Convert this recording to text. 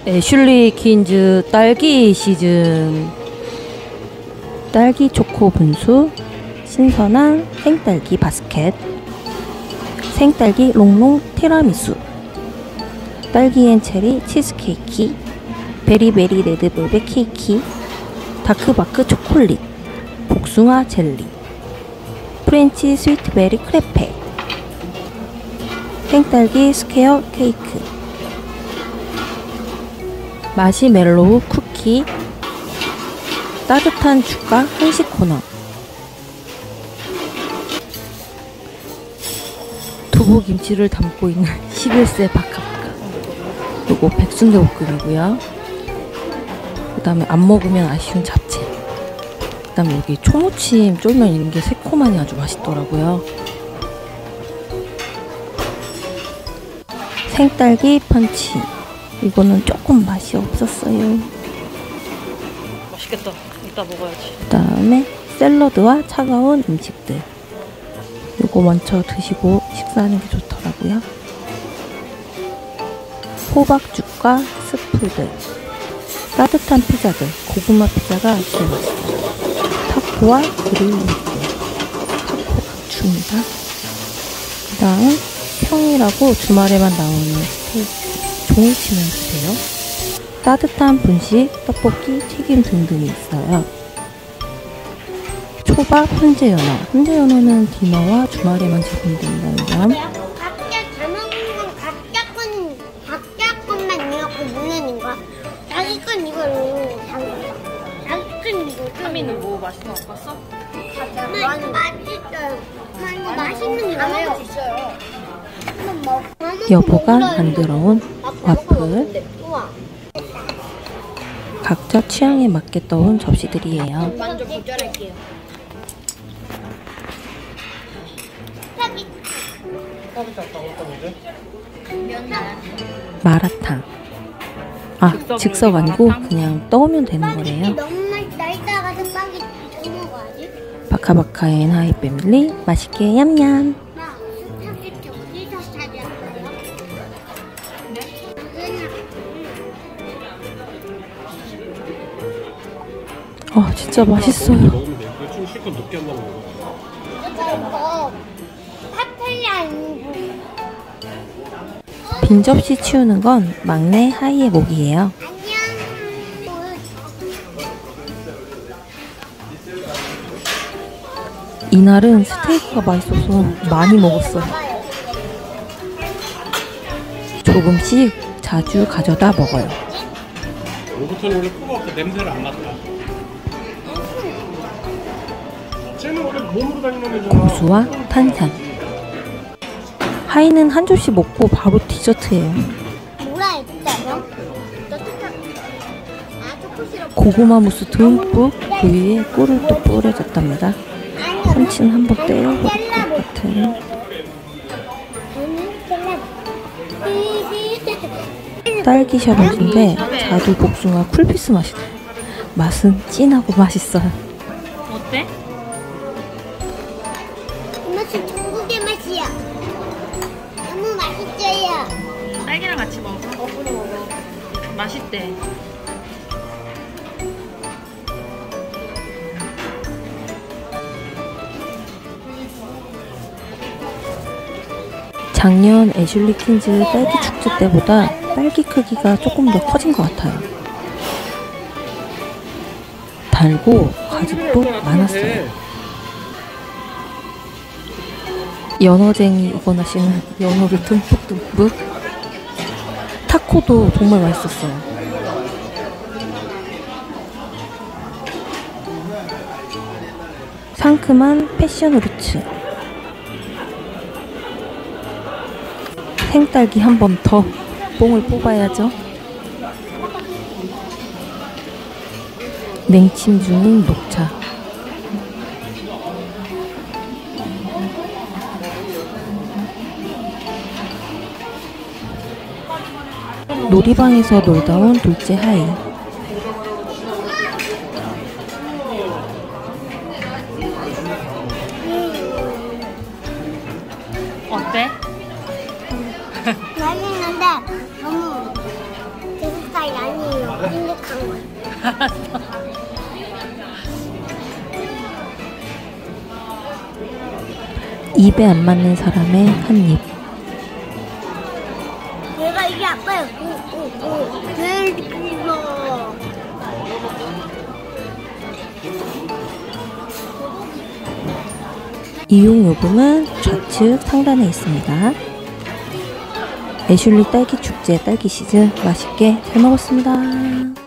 애슐리 퀸즈 딸기 시즌. 딸기 초코 분수, 신선한 생딸기 바스켓, 생딸기 롱롱 티라미수, 딸기 앤 체리 치즈케이크, 베리베리 레드벨벳 케이크, 다크바크 초콜릿, 복숭아 젤리, 프렌치 스위트베리 크레페, 생딸기 스퀘어 케이크, 마시멜로우 쿠키, 따뜻한 주가 한식 코너, 두부김치를 담고 있는 11세 바카바카. 요거 백순대 볶음이고요. 그 다음에 안 먹으면 아쉬운 잡채. 그 다음에 여기 초무침 쫄면 이런 게 새콤하니 아주 맛있더라고요. 생딸기 펀치. 이거는 조금 맛이 없었어요. 맛있겠다. 이따 먹어야지. 그 다음에 샐러드와 차가운 음식들. 이거 먼저 드시고 식사하는 게 좋더라고요. 호박죽과 스프들, 따뜻한 피자들, 고구마 피자가 제일 맛있어요. 타코와 그릴 타코 줍니다. 그 다음 평이라고 주말에만 나오는 스테이크, 종이 치면 드세요. 따뜻한 분식, 떡볶이, 튀김 등등이 있어요. 초밥 훈제연어. 훈제연어는 디너와 주말에만 제공된다는 점. 각자 다 먹는 건 각자 것만 이렇게 물려는 거야. 자기 건 이걸 넣는 거 자기 건 이거. 하미는 뭐 맛있는 거 봤어? 맛있어요. 맛있는 거예요. 있어요. 여보가 만들어 온 와플. 각자 취향에 맞게 떠온 접시들이에요. 먼저 도전할게요. 마라탕. 아, 즉석 아니고 그냥 떠오면 되는 거래요. 너무 맛있다. 이따가 스파게티 더 먹어야지. 바카바카 앤 하이 패밀리 맛있게 얌얌. 나 스파게티 어디서 찾았어요? 진짜 맛있어요. 먹으면 돼. 이거 좀 실컷 높게 한다고 먹어. 이거 파텔리아 아니고. 빈 접시 치우는 건 막내 하이의 몫이에요. 안녕. 이날은 스테이크가 맛있어서 많이 먹었어요. 조금씩 자주 가져다 먹어요. 로봇은 원래 코가 없어. 냄새를 안 맡아. 쟤는 원래 몸으로 다니는 애잖아. 고수와 탄산. 하이는 한 접시 먹고 바로 디저트예요. 뭐라 했어요? 고구마 무스 듬뿍 그 위에 꿀을 또 뿌려줬답니다. 펀치는 한번 떼어버릴 것 같아요. 딸기 샤벳인데 자두 복숭아 쿨피스 맛이다. 맛은 진하고 맛있어요. 어때? 이 맛은 중국의 맛이야. 너무 맛있어요. 딸기랑 같이 먹어. 맛있대. 작년 애슐리 퀸즈 딸기 축제 때보다 딸기 크기가 조금 더 커진 것 같아요. 달고 과즙도 많았어요. 연어쟁이 이거나씨는 연어를 듬뿍듬뿍. 타코도 정말 맛있었어요. 상큼한 패션 후르츠. 생딸기 한 번 더 뽕을 뽑아야죠. 냉침 중인 녹차. 놀이방에서 놀다 온 둘째 하이. 어때? 맛있는데 너무 재밌다. 스타일 아니에요. 행복한 거예요. 입에 안 맞는 사람의 한 입. 내가 이게 아빠야. 제일 길어. 이용 요금은 좌측 상단에 있습니다. 애슐리 딸기 축제 딸기 시즌 맛있게 잘 먹었습니다.